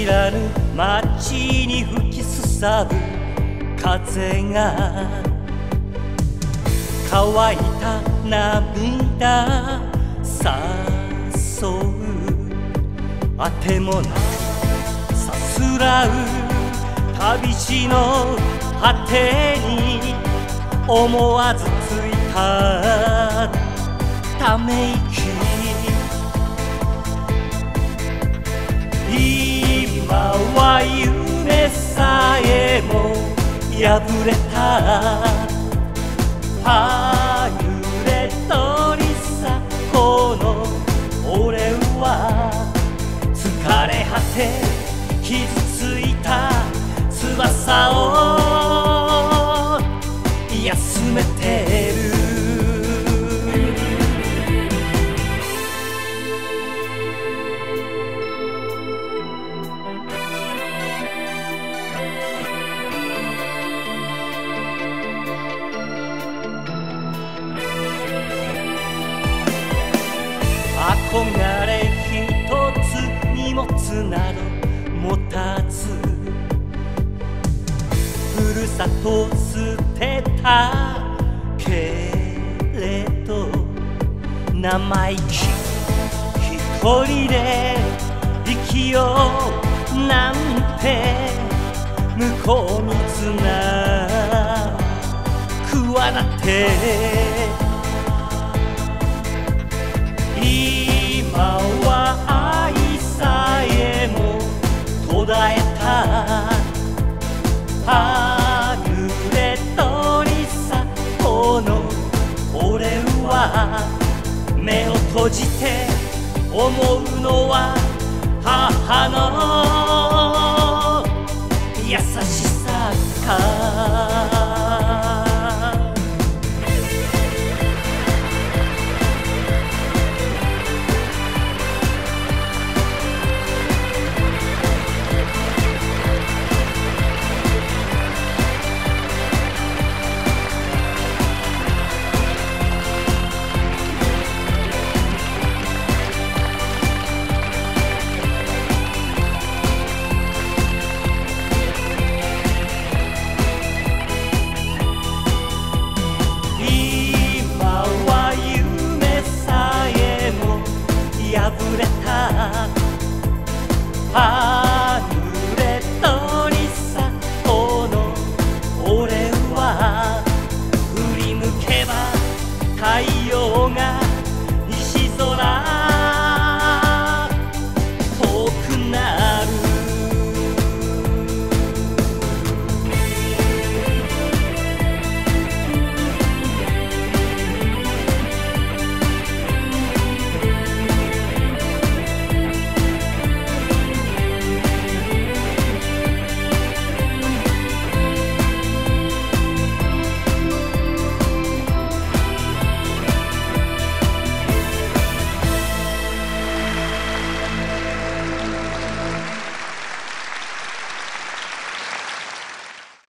らぬ街に吹きすさぶ風が乾いた涙誘うあてもなくさすらう旅路の果てに思わずついたため息今は夢さえも破れたはぐれとりさこの俺は疲れ果て傷ついた翼を休めてる憧れ一つ荷物など持たずふるさと捨てたけれど生意気一人で生きようなんて向こう水な企て今は愛さえも途絶えたはぐれとりさこの俺は目を閉じて思うのは母の優しさか破れた